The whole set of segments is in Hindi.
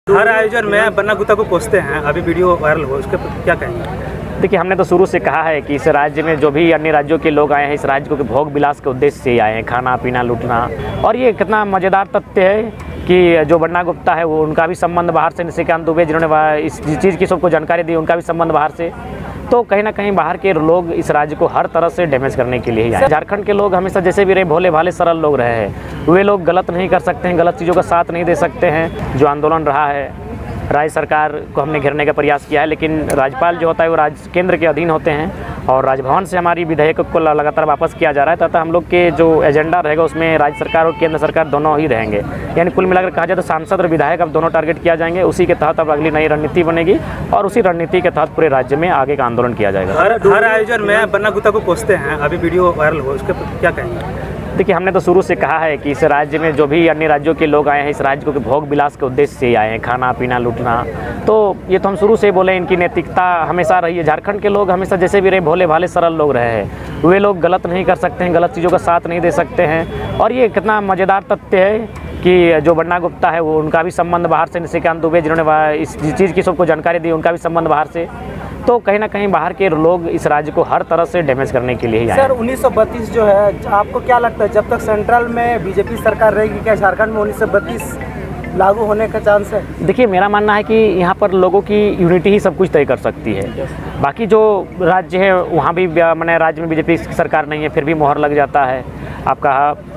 हर आयोजन में बन्ना गुप्ता को कोसते हैं, अभी वीडियो वायरल हुआ, उसके पर क्या कहेंगे? देखिए, हमने तो शुरू से कहा है कि इस राज्य में जो भी अन्य राज्यों के लोग आए हैं, इस राज्य को भोग विलास के उद्देश्य से ही आए हैं, खाना पीना लूटना। और ये कितना मज़ेदार तथ्य है कि जो बन्ना गुप्ता है वो उनका भी संबंध बाहर से, निशिकांत दुबे जिन्होंने इस चीज़ की सबको जानकारी दी, उनका भी संबंध बाहर से। तो कहीं ना कहीं बाहर के लोग इस राज्य को हर तरह से डैमेज करने के लिए ही आए। झारखंड के लोग हमेशा जैसे भी रहे, भोले भाले सरल लोग रहे हैं। वे लोग गलत नहीं कर सकते हैं, गलत चीज़ों का साथ नहीं दे सकते हैं। जो आंदोलन रहा है, राज्य सरकार को हमने घेरने का प्रयास किया है, लेकिन राज्यपाल जो होता है वो राज्य केंद्र के अधीन होते हैं और राजभवन से हमारी विधेयक को लगातार वापस किया जा रहा है। तथा हम लोग के जो एजेंडा रहेगा उसमें राज्य सरकार और केंद्र सरकार दोनों ही रहेंगे। यानी कुल मिलाकर कहा जाए तो सांसद और विधायक अब दोनों टारगेट किया जाएंगे। उसी के तहत अब अगली नई रणनीति बनेगी और उसी रणनीति के तहत पूरे राज्य में आगे का आंदोलन किया जाएगा। हर आयोजन में बन्ना गुप्ता को कोसते हैं, अभी वीडियो वायरल हुआ, उसके पर क्या कहेंगे? देखिए, हमने तो शुरू से कहा है कि इस राज्य में जो भी अन्य राज्यों के लोग आए हैं, इस राज्य को भोग विलास के उद्देश्य से ही आए हैं, खाना पीना लूटना। तो ये तो हम शुरू से बोले, इनकी नैतिकता हमेशा रही है। झारखंड के लोग हमेशा जैसे भी रहे, भोले भाले सरल लोग रहे हैं। वे लोग गलत नहीं कर सकते हैं, गलत चीज़ों का साथ नहीं दे सकते हैं। और ये कितना मज़ेदार तथ्य है कि जो बन्ना गुप्ता है वो उनका भी संबंध बाहर से, निशिकांत दुबे जिन्होंने इस चीज़ की सबको जानकारी दी, उनका भी संबंध बाहर से। तो कहीं ना कहीं बाहर के लोग इस राज्य को हर तरह से डैमेज करने के लिए ही आए। सर, 1932 जो है, आपको क्या लगता है जब तक सेंट्रल में बीजेपी सरकार रहेगी, क्या झारखंड में 1932 लागू होने का चांस है? देखिए, मेरा मानना है कि यहाँ पर लोगों की यूनिटी ही सब कुछ तय कर सकती है। बाकी जो राज्य है वहाँ भी मैंने राज्य में बीजेपी की सरकार नहीं है, फिर भी मोहर लग जाता है। आपका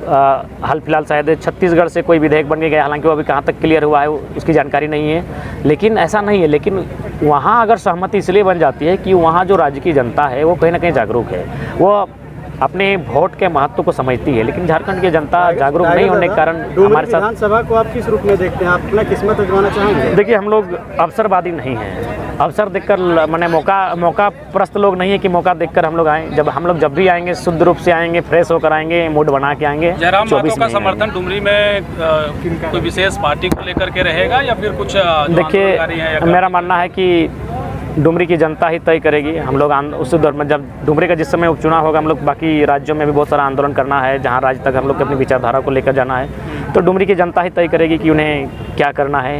हाल फिलहाल शायद छत्तीसगढ़ से कोई विधेयक बन के गया, हालांकि वो अभी कहाँ तक क्लियर हुआ है उसकी जानकारी नहीं है। लेकिन ऐसा नहीं है, लेकिन वहाँ अगर सहमति इसलिए बन जाती है कि वहाँ जो राज्य की जनता है वो कहीं ना कहीं जागरूक है, वो अपने वोट के महत्व को समझती है। लेकिन झारखंड की जनता जागरूक नहीं होने के कारण हमारे साथ। विधानसभा को आप किस रूप में देखते हैं? आप अपना किस्मत आजमाना चाहेंगे? देखिए, हम लोग अवसरवादी नहीं हैं। अवसर देखकर मैंने मौका प्रस्त लोग नहीं है कि मौका देखकर हम लोग आएँ। हम लोग जब भी आएंगे शुद्ध रूप से आएंगे, फ्रेश होकर आएंगे, मूड बना के आएंगे। जयराम महतो का समर्थन डुमरी में कोई विशेष पार्टी को लेकर के रहेगा या फिर कुछ? देखिए, मेरा मानना है कि डुमरी की जनता ही तय करेगी। हम लोग उस दौर में जब डुमरी का जिस समय उपचुनाव होगा, हम लोग बाकी राज्यों में भी बहुत सारा आंदोलन करना है, जहां राज्य तक हम लोग अपनी विचारधारा को लेकर जाना है। तो डुमरी की जनता ही तय करेगी कि उन्हें क्या करना है।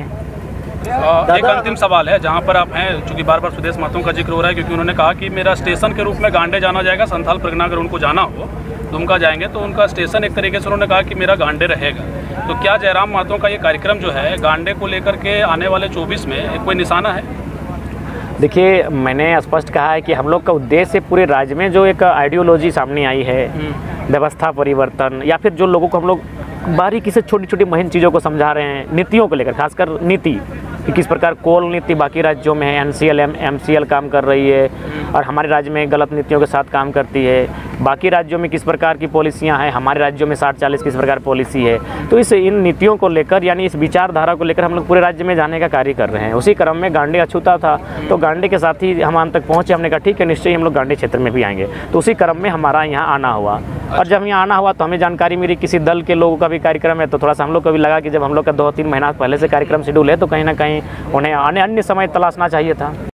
एक अंतिम सवाल है, जहां पर आप हैं, चूंकि बार बार सुदेश महतो का जिक्र हो रहा है, क्योंकि उन्होंने कहा कि मेरा स्टेशन के रूप में गांडे जाना जाएगा। संथाल परगना अगर उनको जाना हो, दुमका जाएंगे तो उनका स्टेशन एक तरीके से उन्होंने कहा कि मेरा गांडे रहेगा। तो क्या जयराम महतो का ये कार्यक्रम जो है गांडे को लेकर के आने वाले 24 में कोई निशाना है? देखिए, मैंने स्पष्ट कहा है कि हम लोग का उद्देश्य पूरे राज्य में जो एक आइडियोलॉजी सामने आई है, व्यवस्था परिवर्तन, या फिर जो लोगों को हम लोग बारीकी से छोटी छोटी महीन चीज़ों को समझा रहे हैं, नीतियों को लेकर, खासकर नीति कि किस प्रकार कोल नीति बाकी राज्यों में है, एनसीएल एमसीएल काम कर रही है और हमारे राज्य में गलत नीतियों के साथ काम करती है। बाकी राज्यों में किस प्रकार की पॉलिसियां हैं, हमारे राज्यों में 60-40 किस प्रकार पॉलिसी है। तो इन नीतियों को लेकर, यानी इस विचारधारा को लेकर हम लोग पूरे राज्य में जाने का कार्य कर रहे हैं। उसी क्रम में गांडे अछूता था, तो गांडे के साथ ही हम अंत तक पहुँचे। हमने कहा ठीक है, निश्चय हम लोग गांडे क्षेत्र में भी आएंगे। तो उसी क्रम में हमारा यहाँ आना हुआ, और जब यहाँ आना हुआ तो हमें जानकारी मिली किसी दल के लोगों का भी कार्यक्रम है। तो थोड़ा सा हम लोग को भी लगा कि जब हम लोग का 2-3 महीना पहले से कार्यक्रम शेड्यूल है तो कहीं ना कहीं उन्हें अन्य समय तलाशना चाहिए था।